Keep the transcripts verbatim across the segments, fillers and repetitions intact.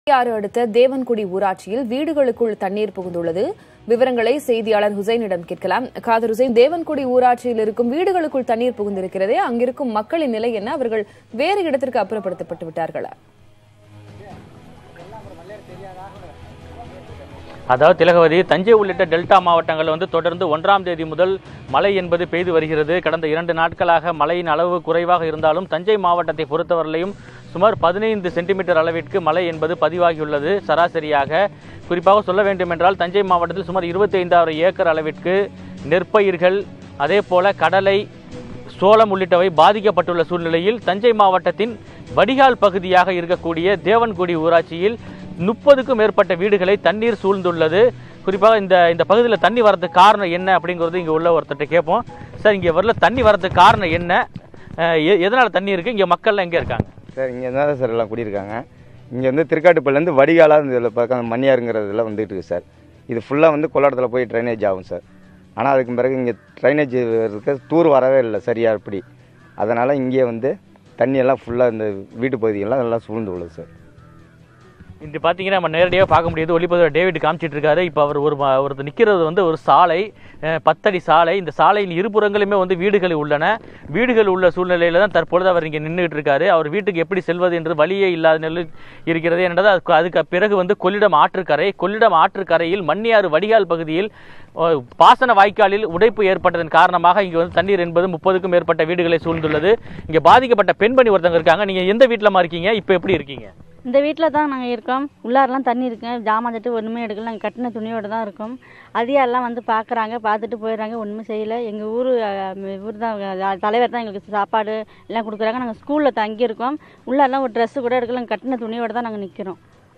ஆறு அடுத்த தேவன்குடி ஊராட்சியில் வீடுகளுக்குள் தண்ணீர் புகுந்துள்ளது. விவரங்களை செய்தியாளர் ஹுசைனிடம் கேட்கலாம். காதர் ஹுசைன், தேவன்குடி ஊராட்சியில் இருக்கும் வீடுகளுக்குள் தண்ணீர் புகுந்திருக்கிறதே, அங்கிருக்கும் மக்களின் நிலை என்ன? அவர்கள் வேறு இடத்திற்கு அப்புறப்படுத்தப்பட்டு விட்டார்களா? அதாவது திலகவதி, தஞ்சை உள்ளிட்ட டெல்டா மாவட்டங்கள் வந்து தொடர்ந்து ஒன்றாம் தேதி முதல் மழை என்பது பெய்து வருகிறது. கடந்த இரண்டு நாட்களாக மழையின் அளவு குறைவாக இருந்தாலும் தஞ்சை மாவட்டத்தை பொறுத்தவரையிலும் சுமார் பதினைந்து சென்டிமீட்டர் அளவிற்கு மழை என்பது பதிவாகியுள்ளது. சராசரியாக குறிப்பாக சொல்ல வேண்டுமென்றால் தஞ்சை மாவட்டத்தில் சுமார் இருபத்தி ஐந்தாயிரம் ஏக்கர் அளவிற்கு நெற்பயிர்கள், அதே போல கடலை, சோளம் உள்ளிட்டவை பாதிக்கப்பட்டுள்ள சூழ்நிலையில் தஞ்சை மாவட்டத்தின் வடிகால் பகுதியாக இருக்கக்கூடிய தேவன்குடி ஊராட்சியில் முப்பதுக்கும் மேற்பட்ட வீடுகளை தண்ணீர் சூழ்ந்துள்ளது. குறிப்பாக இந்த இந்த பகுதியில் தண்ணி வரதுக்கு காரணம் என்ன அப்படிங்கிறது இங்கே உள்ள ஒருத்தர்கிட்ட கேட்போம். சார், இங்கே வரல தண்ணி வரதுக்கு காரணம் என்ன? எதனால் தண்ணி இருக்குது? இங்கே மக்கள்லாம் எங்கே இருக்காங்க? சார், இங்கே தான் சார் எல்லாம் குடியிருக்காங்க. இங்கே வந்து திருக்காட்டுப்பள்ளிலேருந்து வடிகாலாக இதில் பக்கம் மணியாருங்கிறதுல வந்துட்டு இருக்குது சார். இது ஃபுல்லாக வந்து கொள்ளாடத்தில் போய் ட்ரைனேஜ் ஆகும் சார். ஆனால் அதுக்கு பிறகு இங்கே ட்ரைனேஜ் இருக்க தூர் வரவே இல்லை சரியாக இப்படி. அதனால் இங்கே வந்து தண்ணியெல்லாம் ஃபுல்லாக இந்த வீட்டு பகுதியெல்லாம் எல்லாம் சூழ்ந்து உள்ளது சார். இன்று பார்த்தீங்கன்னா நம்ம நேரடியாக பார்க்க முடியுது. ஒளிப்பதிவாளர் டேவிட் காமிச்சிட்டு இருக்காரு. இப்போ அவர் ஒரு ஒருத்தர் நிற்கிறது வந்து ஒரு சாலை, பத்தடி சாலை. இந்த சாலையின் இருபுறங்களுமே வந்து வீடுகள் உள்ளன. வீடுகள் உள்ள சூழ்நிலையில் தான் தற்பொழுது அவர் இங்கே நின்றுட்டு இருக்காரு. அவர் வீட்டுக்கு எப்படி செல்வது என்று வழியே இல்லாத நிலை இருக்கிறது என்றது. அதுக்கு அதுக்கு பிறகு வந்து கொள்ளிடம் ஆற்றுக்கரை, கொள்ளிடம் ஆற்றுக்கரையில் மண்ணியாறு வடிகால் பகுதியில் பாசன வாய்க்காலில் உடைப்பு ஏற்பட்டதன் காரணமாக இங்கே வந்து தண்ணீர் என்பது முப்பதுக்கும் மேற்பட்ட வீடுகளை சூழ்ந்துள்ளது. இங்கே பாதிக்கப்பட்ட பெண்பணி ஒருத்தவங்க இருக்காங்க. நீங்கள் எந்த வீட்டிலமா இருக்கீங்க? இப்போ எப்படி இருக்கீங்க? இந்த வீட்டில் தான் நாங்கள் இருக்கோம். உள்ளாரெலாம் தண்ணி இருக்கு, ஜாமான் தட்டு ஒன்றுமே எடுக்கல. நாங்கள் கட்டின துணியோடு தான் இருக்கோம். அதிகாரெல்லாம் வந்து பார்க்குறாங்க, பார்த்துட்டு போயிடுறாங்க, ஒன்றுமே செய்யலை. எங்கள் ஊர் ஊர் தான் தலைவர் தான் எங்களுக்கு சாப்பாடு எல்லாம் கொடுக்குறாங்க. நாங்கள் ஸ்கூலில் தங்கியிருக்கோம். உள்ளாரெலாம் ஒரு ட்ரெஸ்ஸு கூட எடுக்கல. நாங்கள் கட்டின துணியோடு தான் நாங்கள் நிற்கிறோம்.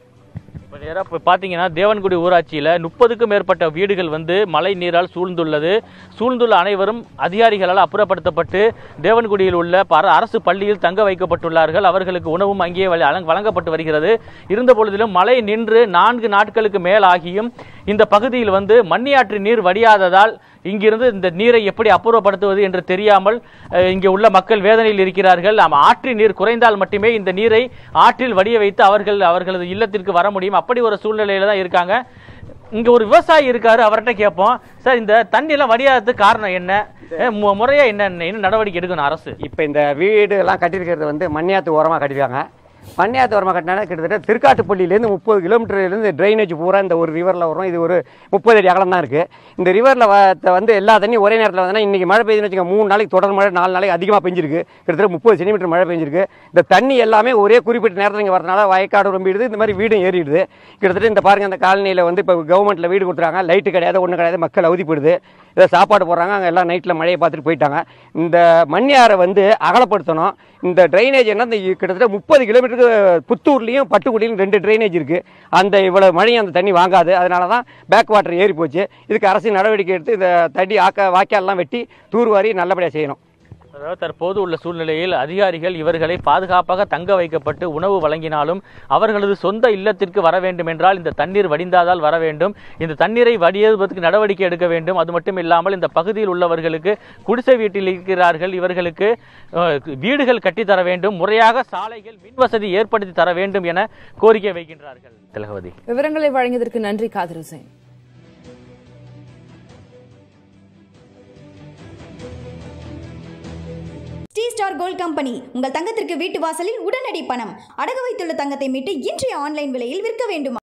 இப்போ நேராக இப்போ பார்த்தீங்கன்னா தேவன்குடி ஊராட்சியில் முப்பதுக்கும் மேற்பட்ட வீடுகள் வந்து மழை நீரால் சூழ்ந்துள்ளது. சூழ்ந்துள்ள அனைவரும் அதிகாரிகளால் அப்புறப்படுத்தப்பட்டு தேவன்குடியில் உள்ள அரசு பள்ளியில் தங்க வைக்கப்பட்டுள்ளார்கள். அவர்களுக்கு உணவும் அங்கேயே வழங்கப்பட்டு வருகிறது. இருந்த பொழுதிலும் மழை நின்று நான்கு நாட்களுக்கு மேலாகியும் இந்த பகுதியில் வந்து மண்ணியாற்று நீர் வடியாததால் இங்கிருந்து இந்த நீரை எப்படி அப்புறப்படுத்துவது என்று தெரியாமல் இங்கே உள்ள மக்கள் வேதனையில் இருக்கிறார்கள். ஆற்றின் நீர் குறைந்தால் மட்டுமே இந்த நீரை ஆற்றில் வடிய வைத்து அவர்கள் அவர்களது இல்லத்திற்கு வர முடியும். அப்படி ஒரு சூழ்நிலையில தான் இருக்காங்க. இங்க ஒரு விவசாயி இருக்காரு, அவர்கிட்ட கேட்போம். சார், இந்த தண்ணி எல்லாம் வடியாததுக்கு காரணம் என்ன? முறையா என்ன என்ன நடவடிக்கை எடுக்கணும் அரசு? இப்ப இந்த வீடு எல்லாம் கட்டியிருக்கிறது வந்து மண்ணியாத்து ஓரமா கட்டிருக்காங்க. மண்ணியாத்து ஓரமாக கட்டினால கிட்டத்தட்ட திருக்காட்டுப்பள்ளியிலேருந்து முப்பது கிலோமீட்டர்லேருந்து ட்ரைனேஜ் பூரா இந்த ஒரு ரிவரில் வரும். இது ஒரு முப்பது அடி அகலம் தான் இருக்குது. இந்த ரிவரில் வந்து எல்லா தண்ணியும் ஒரே நேரத்தில் வந்தோன்னா இன்றைக்கி மழை பெய்யுதுன்னு வச்சுக்கோங்க, மூணு நாளைக்கு தொடர் மழை, நாலு நாளைக்கு அதிகமாக பெஞ்சிருக்கு. கிட்டத்தட்ட முப்பது சென்டிமீட்டர் மழை பெஞ்சிருக்கு. இந்த தண்ணி எல்லாமே ஒரே குறிப்பிட்ட நேரத்தில் இங்கே வரதுனால வயக்காடு ரொம்பிடுது, இந்த மாதிரி வீடும் ஏறிடுது. கிட்டத்தட்ட இந்த பாருங்கள், அந்த காலனியில் வந்து இப்போ கவர்மெண்ட்டில் வீடு கொடுத்துறாங்க, லைட்டு கிடையாது, ஒன்றும் கிடையாது, மக்கள் அவதி போயிடுது. இதை சாப்பாடு போடுறாங்க, அங்கே எல்லாம் நைட்டில் மழையை பார்த்துட்டு போயிட்டாங்க. இந்த மண்ணியாரை வந்து அகலப்படுத்தணும். இந்த ட்ரைனேஜ் என்ன, இந்த கிட்டத்தட்ட முப்பது கிலோமீட்டருக்கு புத்தூர்லேயும் பட்டுக்குடியிலும் ரெண்டு ட்ரைனேஜ் இருக்குது. அந்த இவ்வளோ மழையும் அந்த தண்ணி வாங்காது. அதனால தான் பேக் வாட்டர் ஏறி போச்சு. இதுக்கு அரசு நடவடிக்கை எடுத்து இந்த தண்ணி ஆக்க வாய்க்காலெலாம் வெட்டி தூர்வாரி நல்லபடியாக செய்யணும். அதாவது தற்போது உள்ள சூழ்நிலையில் அதிகாரிகள் இவர்களை பாதுகாப்பாக தங்க வைக்கப்பட்டு உணவு வழங்கினாலும் அவர்களது சொந்த இல்லத்திற்கு வர வேண்டும் என்றால் இந்த தண்ணீர் வடிந்தாதால் வர வேண்டும். இந்த தண்ணீரை வடியதுக்கு நடவடிக்கை எடுக்க வேண்டும். அது மட்டும் இல்லாமல் இந்த பகுதியில் உள்ளவர்களுக்கு குடிசை வீட்டில் இருக்கிறார்கள், இவர்களுக்கு வீடுகள் கட்டித்தர வேண்டும், முறையாக சாலைகள், மின் வசதி ஏற்படுத்தி தர வேண்டும் என கோரிக்கை வைக்கின்றார்கள். திலகவதி, விவரங்களை வழங்கியதற்கு நன்றி Khader Hussain. Sri star gold company உங்கள் தங்கத்திற்கு வீட்டு வாசலில் உடனடி பணம் அடகு வைத்துள்ள தங்கத்தை மீட்டு இன்றைய ஆன்லைன் விலையில் விற்க வேண்டுமா?